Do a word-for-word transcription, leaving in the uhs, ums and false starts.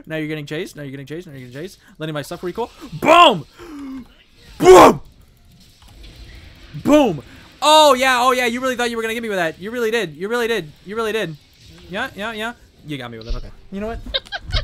Now you're getting chased. Now you're getting chased. Now you're getting chased. Letting my stuff recoil. Boom! Boom! Boom! Oh, yeah. Oh, yeah. You really thought you were going to get me with that. You really did. You really did. You really did. Yeah, yeah, yeah. You got me with it. Okay. You know what?